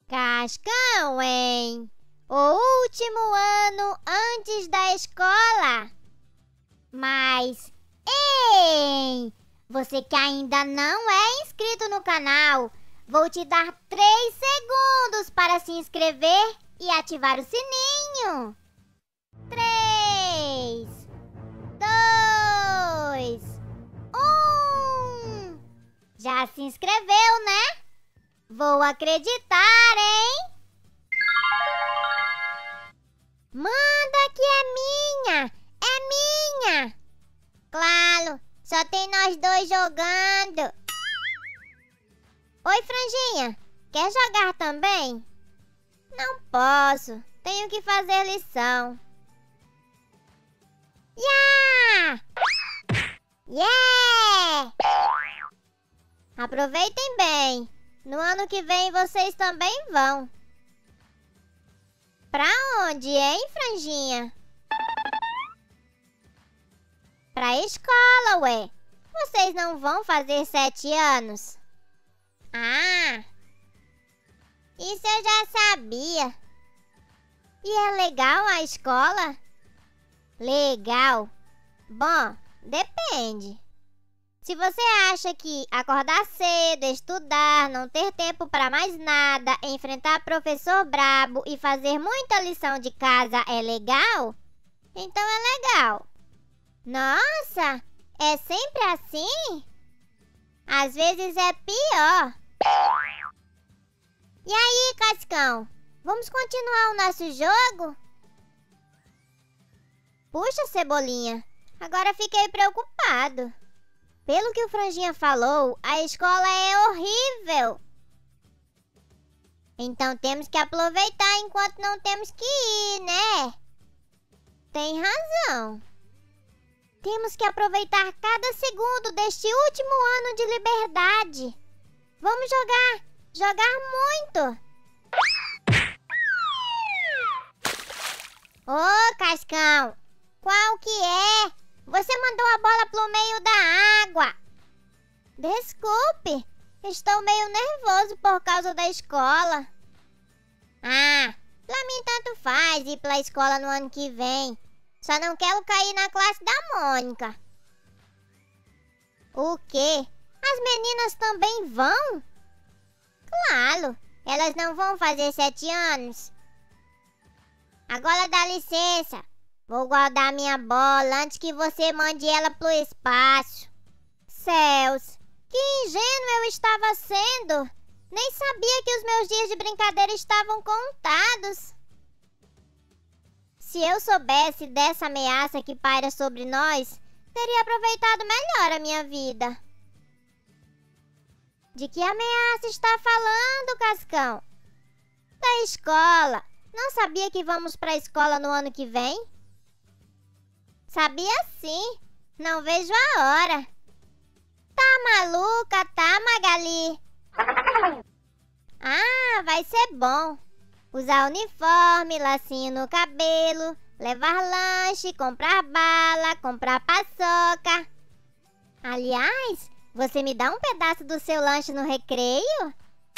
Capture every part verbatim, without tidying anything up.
Cascão, hein? O último ano antes da escola. Mas, ei! Você que ainda não é inscrito no canal, vou te dar três segundos para se inscrever e ativar o sininho. Três, dois, um. Já se inscreveu, né? Vou acreditar, hein? Manda que é minha! É minha! Claro, só tem nós dois jogando. Oi, Franjinha, quer jogar também? Não posso, tenho que fazer lição. Yeah! Yeah! Aproveitem bem, no ano que vem vocês também vão. Pra onde, hein, Franjinha? Pra escola, ué. Vocês não vão fazer sete anos? Ah, isso eu já sabia. E é legal a escola? Legal. Bom, depende. Se você acha que acordar cedo, estudar, não ter tempo para mais nada, enfrentar professor brabo e fazer muita lição de casa é legal, então é legal. Nossa, é sempre assim? Às vezes é pior. E aí, Cascão, vamos continuar o nosso jogo? Puxa, Cebolinha, agora fiquei preocupado. Pelo que o Franjinha falou, a escola é horrível. Então temos que aproveitar enquanto não temos que ir, né? Tem razão. Temos que aproveitar cada segundo deste último ano de liberdade. Vamos jogar, jogar muito. Ô, Cascão, qual que é? Você mandou a bola pro meio da água. Desculpe, estou meio nervoso por causa da escola. Ah, pra mim tanto faz ir pra escola no ano que vem. Só não quero cair na classe da Mônica. O quê? As meninas também vão? Claro, elas não vão fazer sete anos. Agora dá licença. Vou guardar minha bola antes que você mande ela pro espaço. Céus, que ingênuo eu estava sendo. Nem sabia que os meus dias de brincadeira estavam contados. Se eu soubesse dessa ameaça que paira sobre nós, teria aproveitado melhor a minha vida. De que ameaça está falando, Cascão? Da escola. Não sabia que vamos para a escola no ano que vem? Sabia sim, não vejo a hora. Tá maluca, tá, Magali? Ah, vai ser bom. Usar uniforme, lacinho no cabelo, levar lanche, comprar bala, comprar paçoca. Aliás, você me dá um pedaço do seu lanche no recreio?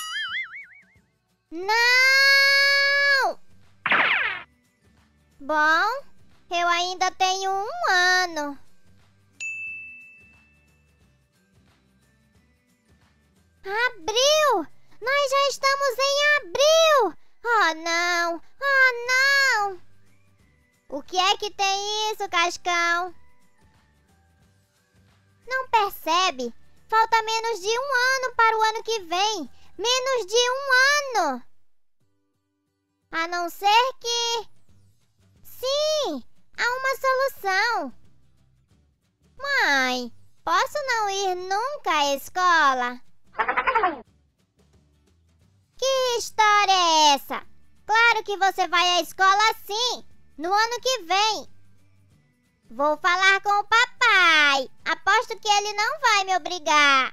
Não! Bom, eu ainda tenho um ano. Abril! Nós já estamos em abril! Oh, não! Oh, não! O que é que tem isso, Cascão? Não percebe? Falta menos de um ano para o ano que vem. Menos de um ano! A não ser que... Sim! Há uma solução. Mãe, posso não ir nunca à escola? Que história é essa? Claro que você vai à escola sim, no ano que vem. Vou falar com o papai. Aposto que ele não vai me obrigar.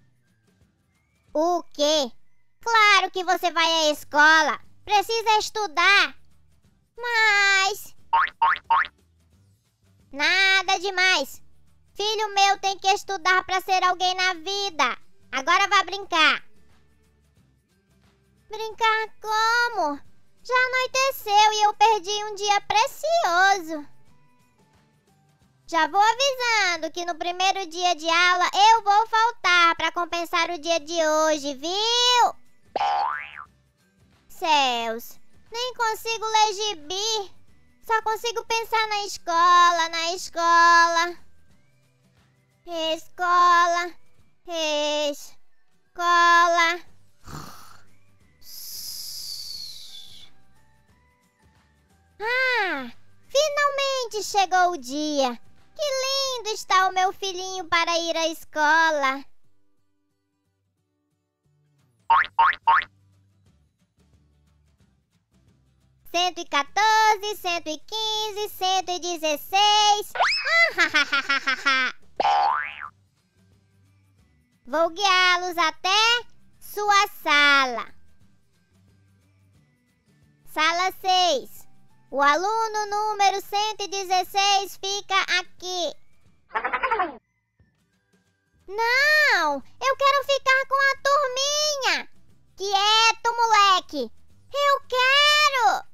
O quê? Claro que você vai à escola. Precisa estudar. Mas... Nada demais. Filho meu tem que estudar para ser alguém na vida. Agora vá brincar. Brincar como? Já anoiteceu e eu perdi um dia precioso. Já vou avisando que no primeiro dia de aula eu vou faltar para compensar o dia de hoje, viu? Céus, nem consigo ler gibi. Só consigo pensar na escola, na escola. Escola, escola. Ah, finalmente chegou o dia. Que lindo está o meu filhinho para ir à escola. Cento e quatorze, cento e quinze, cento e dezesseis. Vou guiá-los até sua sala. Sala seis. O aluno número cento e dezesseis fica aqui. Não, eu quero ficar com a turminha. Quieto, moleque. Eu quero.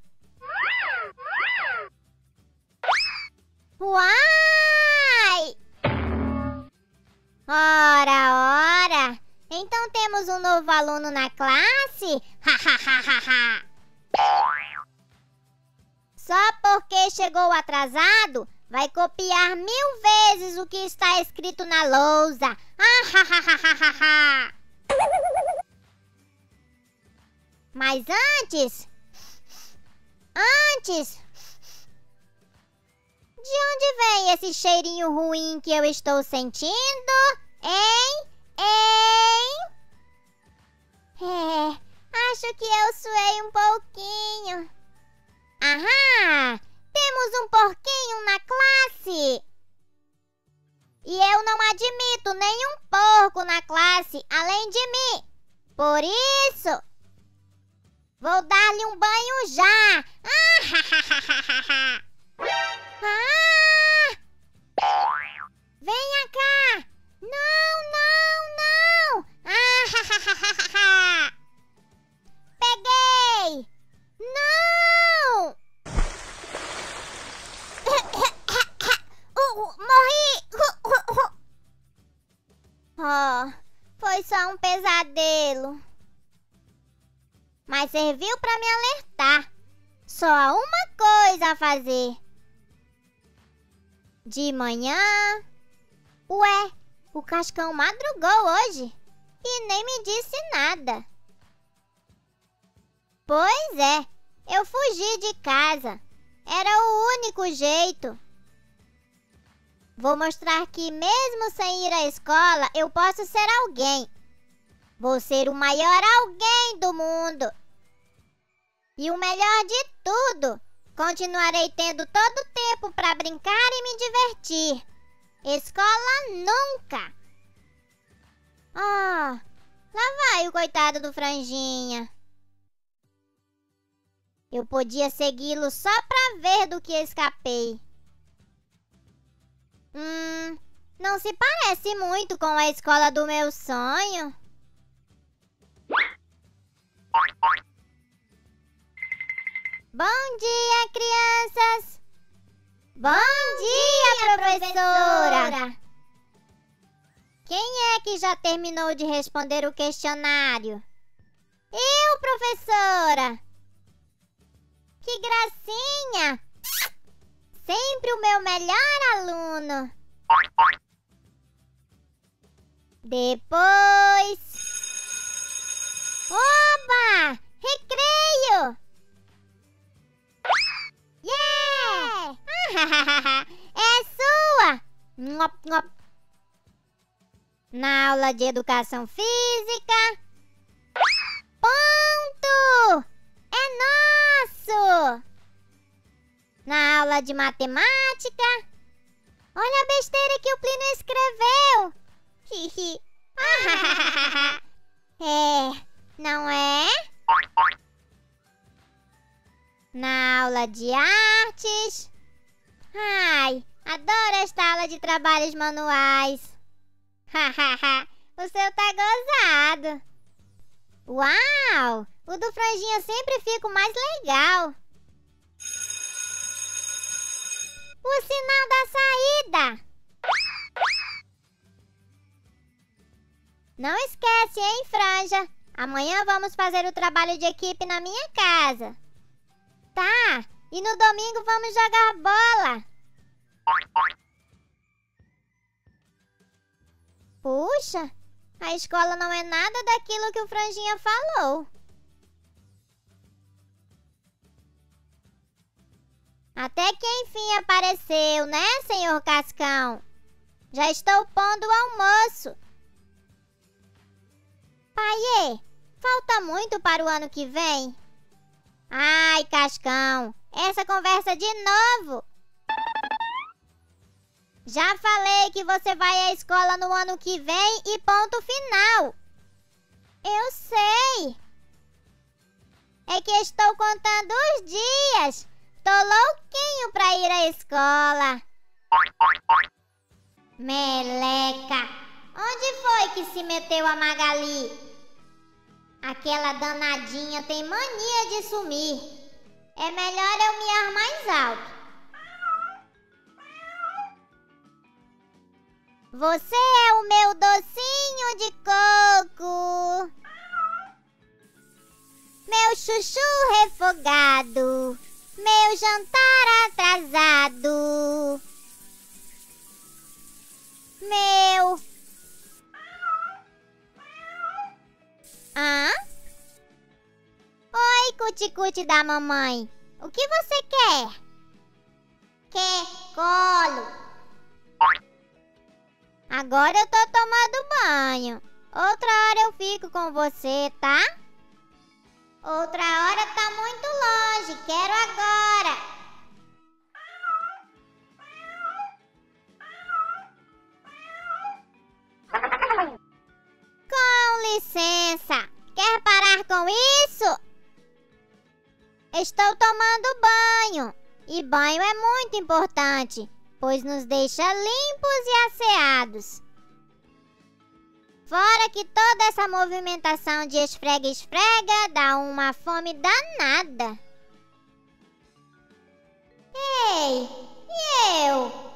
Uai! Ora, ora. Então temos um novo aluno na classe? Só porque chegou atrasado, vai copiar mil vezes o que está escrito na lousa. Mas antes... Antes... De onde vem esse cheirinho ruim que eu estou sentindo? Hein? Hein? É, acho que eu suei um pouquinho. Aham! Temos um porquinho na classe! E eu não admito nenhum porco na classe além de mim. Por isso, vou dar-lhe um banho já! Ah! Venha cá! Não, não, não! Ah! Peguei! Não! Morri! Oh, foi só um pesadelo. Mas serviu para me alertar. Só há uma coisa a fazer. De manhã... Ué, o Cascão madrugou hoje e nem me disse nada. Pois é, eu fugi de casa. Era o único jeito. Vou mostrar que mesmo sem ir à escola, eu posso ser alguém. Vou ser o maior alguém do mundo. E o melhor de tudo, continuarei tendo todo o tempo para brincar e me divertir. Escola nunca. Ah, lá vai o coitado do Franjinha. Eu podia segui-lo só para ver do que escapei. Hum, não se parece muito com a escola do meu sonho. Bom dia, crianças! Bom, Bom dia, dia, professora! Quem é que já terminou de responder o questionário? Eu, professora! Que gracinha! Sempre o meu melhor aluno! Depois... Oba! Recreio! Yeah! É sua! Ngop, ngop. Na aula de educação física... Ponto! É nosso! Na aula de matemática... Olha a besteira que o Plínio escreveu! Hihi! É, não é? Na aula de artes... Ai, adoro esta aula de trabalhos manuais. O seu tá gozado. Uau! O do franjinha sempre fica o mais legal. O sinal da saída. Não esquece, hein, Franja? Amanhã vamos fazer o trabalho de equipe na minha casa. Tá, e no domingo vamos jogar bola. Puxa, a escola não é nada daquilo que o Franjinha falou. Até que enfim apareceu, né, senhor Cascão? Já estou pondo o almoço. Paiê, falta muito para o ano que vem? Ai, Cascão, essa conversa de novo. Já falei que você vai à escola no ano que vem e ponto final. Eu sei. É que estou contando os dias. Tô louquinho pra ir à escola. Meleca, onde foi que se meteu a Magali? Aquela danadinha tem mania de sumir. É melhor eu miar mais alto. Você é o meu docinho de coco, meu chuchu refogado, meu jantar atrasado, meu... Hã? Oi, cuti-cuti da mamãe. O que você quer? Quer colo. Agora eu tô tomando banho. Outra hora eu fico com você, tá? Outra hora tá muito longe. Quero agora. Com licença. Quer parar com isso? Estou tomando banho. E banho é muito importante, pois nos deixa limpos e asseados. Fora que toda essa movimentação de esfrega-esfrega dá uma fome danada. Ei, e eu?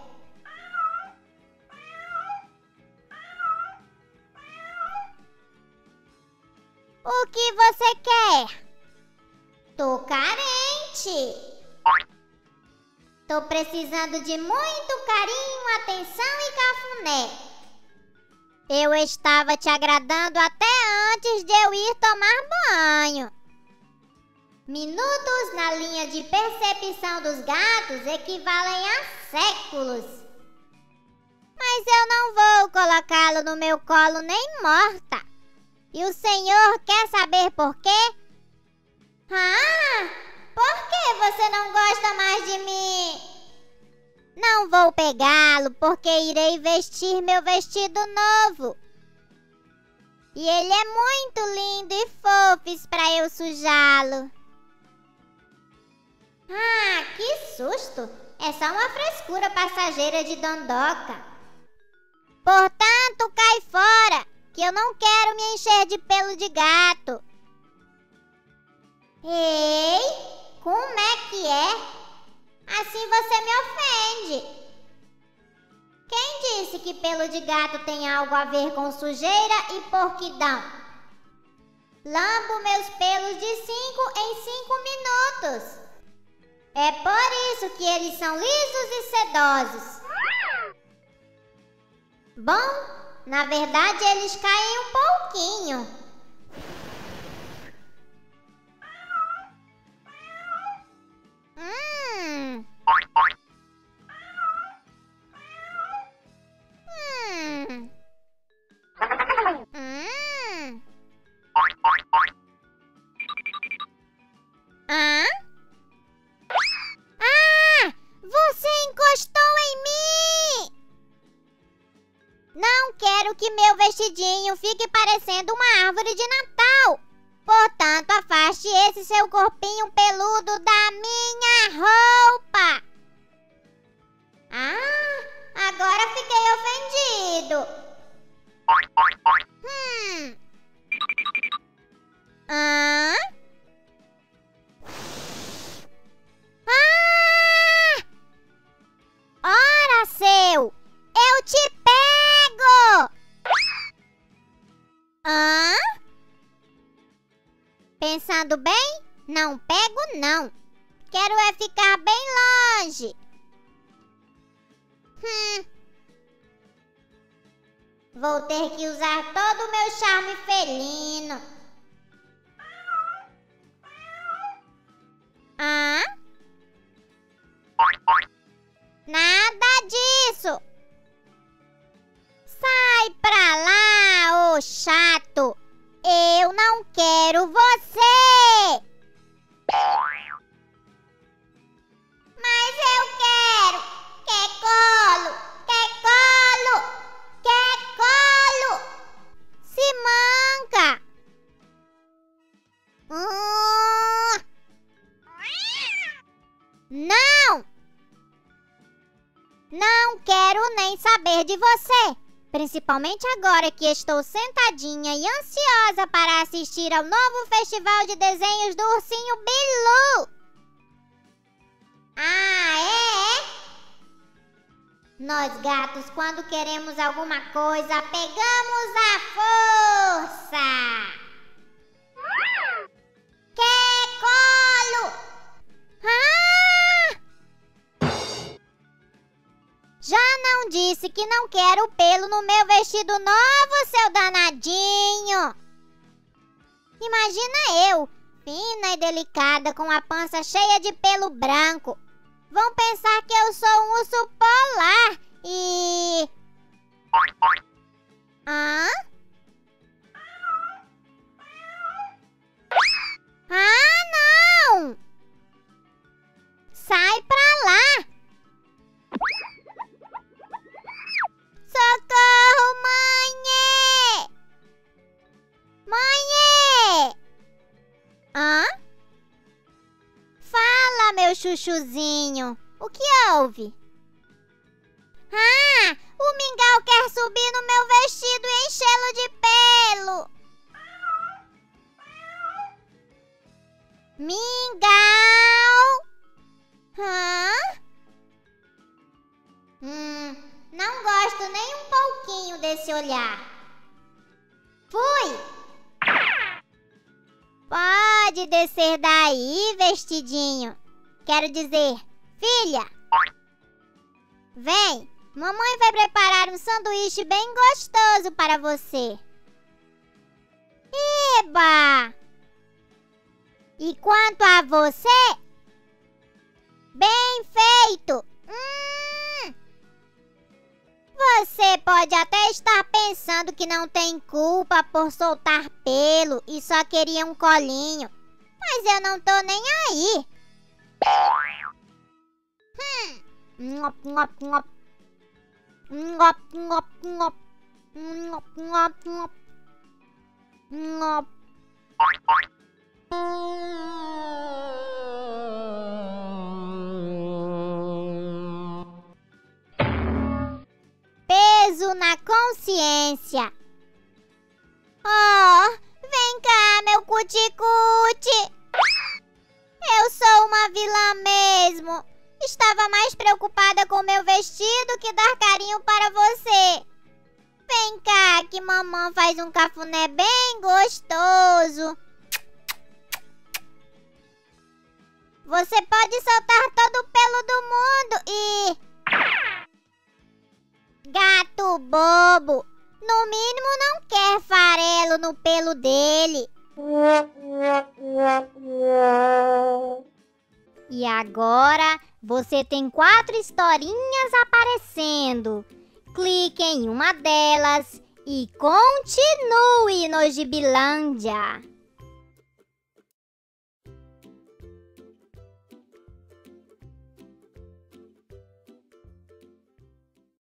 O que você quer? Tô carente. Tô precisando de muito carinho, atenção e cafuné. Eu estava te agradando até antes de eu ir tomar banho. Minutos na linha de percepção dos gatos equivalem a séculos. Mas eu não vou colocá-lo no meu colo nem morta. E o senhor quer saber por quê? Ah, por que você não gosta mais de mim? Não vou pegá-lo porque irei vestir meu vestido novo. E ele é muito lindo e fofo para eu sujá-lo. Ah, que susto! É só uma frescura passageira de Dondoca. Portanto, cai fora, que eu não quero me encher de pelo de gato. Ei, como é que é? Assim você me ofende. Quem disse que pelo de gato tem algo a ver com sujeira e porquidão? Lambo meus pelos de cinco em cinco minutos. É por isso que eles são lisos e sedosos. Bom, na verdade eles caem um pouquinho. Hum. Hum. Hum. Hã? Ah! Você encostou em mim! Não quero que meu vestidinho fique parecendo uma árvore de Natal. Portanto, afaste esse seu corpinho peludo da minha roupa. Ah, agora fiquei ofendido. Hum. Hã? Ah! Ora, seu! Eu te pego! Hã? Pensando bem? Não pego, não. Quero é ficar bem longe. Hum. Vou ter que usar todo o meu charme felino. Hã? Nada disso. Sai pra lá, ô chato. Eu não quero você. Mas eu quero. Quer colo? Quer colo? Quer colo? Se manca. Hum. Não. Não quero nem saber de você. Principalmente agora que estou sentadinha e ansiosa para assistir ao novo festival de desenhos do Ursinho Bilu. Ah, é? Nós gatos, quando queremos alguma coisa, pegamos a força. Quer colo? Ah! Já não disse que não quero pelo no meu vestido novo, seu danadinho? Imagina eu, fina e delicada, com a pança cheia de pelo branco. Vão pensar que eu sou um urso polar e... Hã? Ah, não! Sai pra lá! Socorro, mãe! Mãe! Hã? Fala, meu chuchuzinho. O que houve? Ah, o mingau quer subir no meu vestido e enchê-lo de pelo. Mingau? Hã? Hum, não gosto nem um pouquinho desse olhar. Fui! Pode descer daí, vestidinho. Quero dizer, filha. Vem, mamãe vai preparar um sanduíche bem gostoso para você. Eba! E quanto a você? Bem feito! Hum! Você pode até estar pensando que não tem culpa por soltar pelo e só queria um colinho. Mas eu não tô nem aí. Hum. Ngop, ngop, ngop. Ngop, ngop, ngop. Ngop, ngop, ngop. Ngop. Peso na consciência. Oh, vem cá, meu cuticute. Eu sou uma vilã mesmo. Estava mais preocupada com meu vestido que dar carinho para você. Vem cá, que mamãe faz um cafuné bem gostoso. Você pode soltar todo o pelo do mundo e... Gato bobo, no mínimo não quer farelo no pelo dele. E agora você tem quatro historinhas aparecendo. Clique em uma delas e continue no Gibilândia.